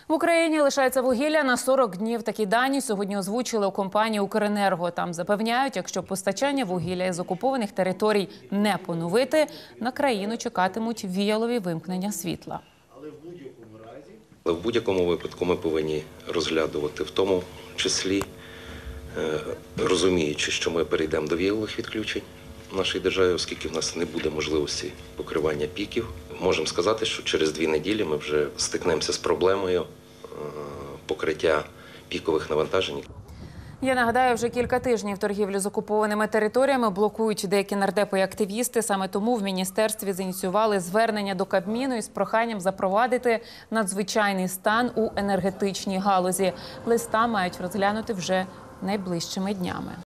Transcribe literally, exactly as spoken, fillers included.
В Україні лишається вугілля на сорок днів. Такі дані сьогодні озвучили у компанії «Укренерго». Там запевняють, якщо постачання вугілля із окупованих територій не поновити, на країну чекатимуть віялові вимкнення світла. Але в будь-якому випадку ми повинні розглядувати, в тому числі, розуміючи, що ми перейдемо до віялових відключень в нашій державі, оскільки в нас не буде можливості покривання піків. Можемо сказати, що через дві неділі ми вже стикнемося з проблемою покриття пікових навантажень. Я нагадаю, вже кілька тижнів торгівлю з окупованими територіями блокують деякі нардепи і активісти. Саме тому в міністерстві зініціювали звернення до Кабміну із проханням запровадити надзвичайний стан у енергетичній галузі. Листа мають розглянути вже найближчими днями.